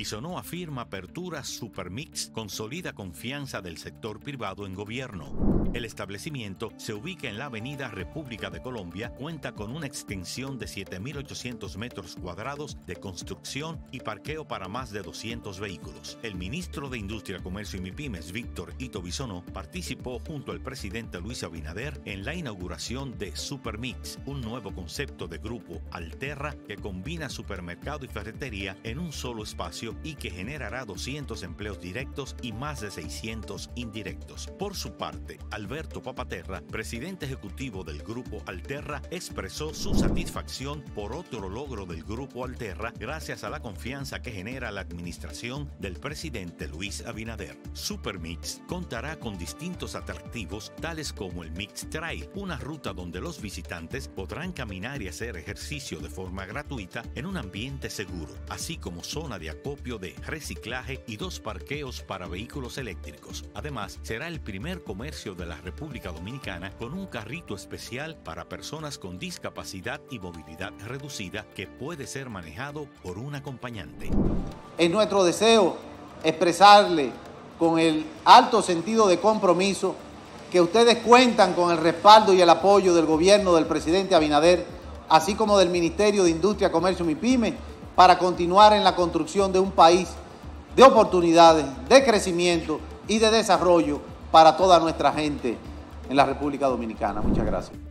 Bisonó afirma apertura Supermix, consolida confianza del sector privado en gobierno. El establecimiento se ubica en la avenida República de Colombia, cuenta con una extensión de 7.800 metros cuadrados de construcción y parqueo para más de 200 vehículos. El ministro de Industria, Comercio y MIPYMES, Víctor Ito Bisonó, participó junto al presidente Luis Abinader en la inauguración de Supermix, un nuevo concepto de Grupo Alterra que combina supermercado y ferretería en un solo espacio y que generará 200 empleos directos y más de 600 indirectos. Por su parte, Alberto Papaterra, presidente ejecutivo del Grupo Alterra, expresó su satisfacción por otro logro del Grupo Alterra gracias a la confianza que genera la administración del presidente Luis Abinader. Supermix contará con distintos atractivos tales como el Mix Trail, una ruta donde los visitantes podrán caminar y hacer ejercicio de forma gratuita en un ambiente seguro, así como zona de acopio de reciclaje y 2 parqueos para vehículos eléctricos. Además, será el primer comercio de la República Dominicana con un carrito especial para personas con discapacidad y movilidad reducida que puede ser manejado por un acompañante. Es nuestro deseo expresarle con el alto sentido de compromiso que ustedes cuentan con el respaldo y el apoyo del gobierno del presidente Abinader, así como del Ministerio de Industria, Comercio y MIPYMES, para continuar en la construcción de un país de oportunidades, de crecimiento y de desarrollo para toda nuestra gente en la República Dominicana. Muchas gracias.